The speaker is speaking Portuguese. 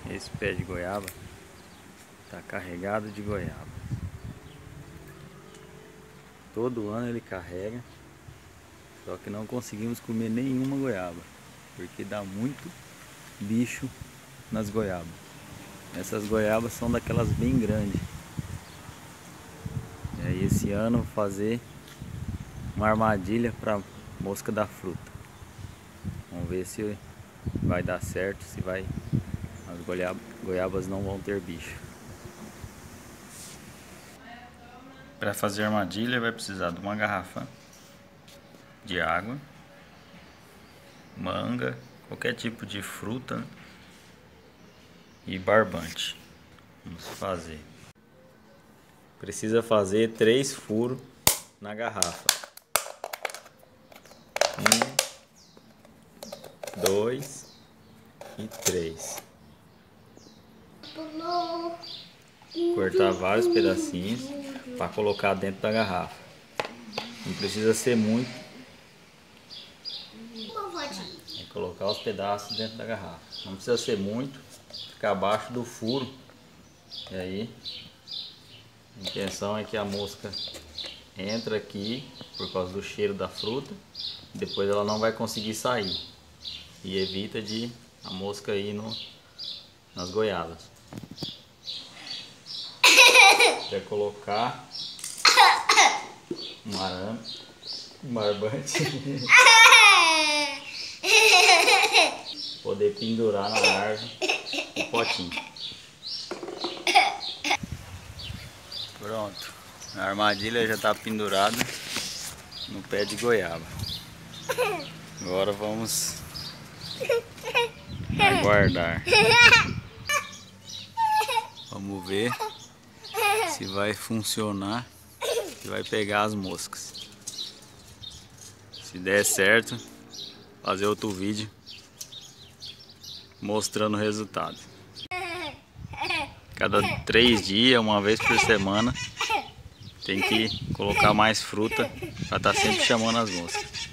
Esse pé de goiaba está carregado de goiaba. Todo ano ele carrega, só que não conseguimos comer nenhuma goiaba, porque dá muito bicho nas goiabas. Essas goiabas são daquelas bem grandes. E aí esse ano vou fazer uma armadilha para mosca da fruta. Vamos ver se vai dar certo, se vai, as goiabas não vão ter bicho. Para fazer armadilha vai precisar de uma garrafa de água, manga, qualquer tipo de fruta e barbante. Vamos fazer. Precisa fazer 3 furos na garrafa. 1, 2 e 3. Cortar vários pedacinhos para colocar dentro da garrafa. Não precisa ser muito. É colocar os pedaços dentro da garrafa. Não precisa ser muito. Ficar abaixo do furo. E aí a intenção é que a mosca entra aqui por causa do cheiro da fruta. Depois ela não vai conseguir sair. E evita de a mosca ir nas goiabas. Vai colocar um arame, um barbante, poder pendurar na árvore o potinho. Pronto, a armadilha já está pendurada no pé de goiaba. Agora vamos aguardar. Vamos ver se vai funcionar, se vai pegar as moscas. Se der certo, fazer outro vídeo mostrando o resultado. Cada 3 dias, uma vez por semana, tem que colocar mais fruta para estar sempre chamando as moscas.